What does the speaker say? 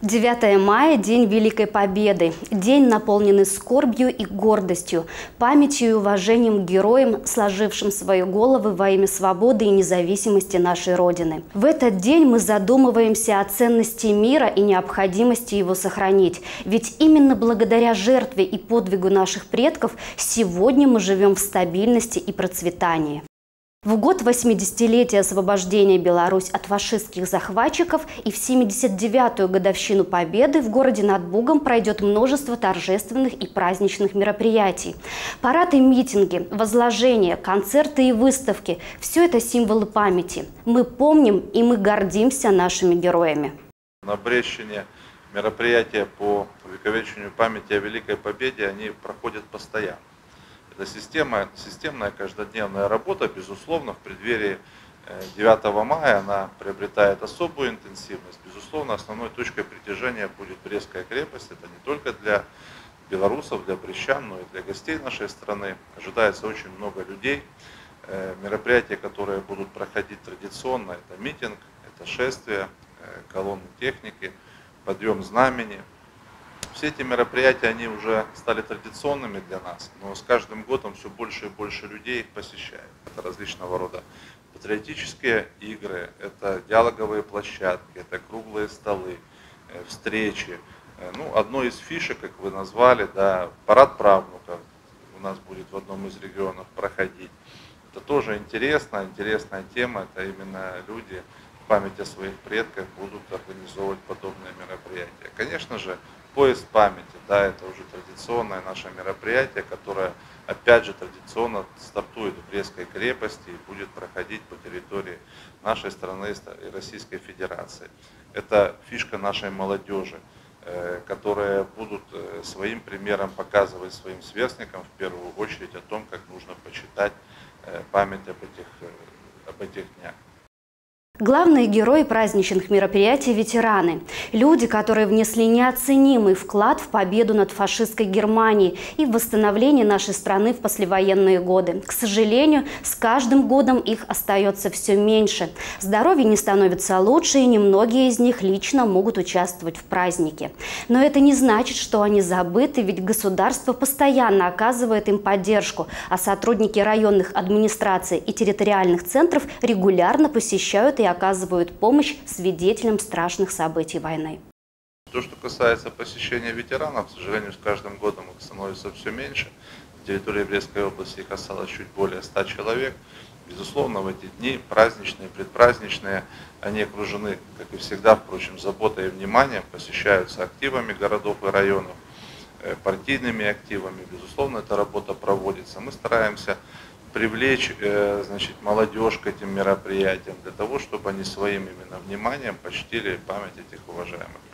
9 мая – День Великой Победы. День, наполненный скорбью и гордостью, памятью и уважением к героям, сложившим свои головы во имя свободы и независимости нашей Родины. В этот день мы задумываемся о ценности мира и необходимости его сохранить. Ведь именно благодаря жертве и подвигу наших предков сегодня мы живем в стабильности и процветании. В год 80-летия освобождения Беларусь от фашистских захватчиков и в 79-ю годовщину Победы в городе над Бугом пройдет множество торжественных и праздничных мероприятий. Парады, митинги, возложения, концерты и выставки – все это символы памяти. Мы помним и мы гордимся нашими героями. На Брестщине мероприятия по увековечению памяти о Великой Победе, они проходят постоянно. Это системная каждодневная работа, безусловно, в преддверии 9 мая она приобретает особую интенсивность. Безусловно, основной точкой притяжения будет Брестская крепость. Это не только для белорусов, для брестчан, но и для гостей нашей страны. Ожидается очень много людей. Мероприятия, которые будут проходить традиционно, это митинг, это шествие, колонны техники, подъем знамени. Все эти мероприятия, они уже стали традиционными для нас, но с каждым годом все больше и больше людей их посещают. Это различного рода патриотические игры, это диалоговые площадки, это круглые столы, встречи. Ну, одной из фишек, как вы назвали, да, парад правнуков у нас будет в одном из регионов проходить. Это тоже интересная тема, это именно люди в память о своих предках будут организовывать подобные мероприятия. Конечно же, поезд памяти, да, это уже традиционное наше мероприятие, которое, опять же, традиционно стартует в Брестской крепости и будет проходить по территории нашей страны и Российской Федерации. Это фишка нашей молодежи, которые будут своим примером показывать своим сверстникам в первую очередь о том, как нужно почитать память об этих днях. Главные герои праздничных мероприятий – ветераны. Люди, которые внесли неоценимый вклад в победу над фашистской Германией и в восстановление нашей страны в послевоенные годы. К сожалению, с каждым годом их остается все меньше. Здоровье не становится лучше, и немногие из них лично могут участвовать в празднике. Но это не значит, что они забыты, ведь государство постоянно оказывает им поддержку, а сотрудники районных администраций и территориальных центров регулярно посещают и оказывают помощь свидетелям страшных событий войны. То, что касается посещения ветеранов, к сожалению, с каждым годом их становится все меньше. На территории Брестской области их осталось чуть более 100 человек. Безусловно, в эти дни праздничные, предпраздничные, они окружены, как и всегда, впрочем, заботой и вниманием, посещаются активами городов и районов, партийными активами. Безусловно, эта работа проводится. Мы стараемся привлечь, молодежь к этим мероприятиям, для того, чтобы они своим именно вниманием почтили память этих уважаемых.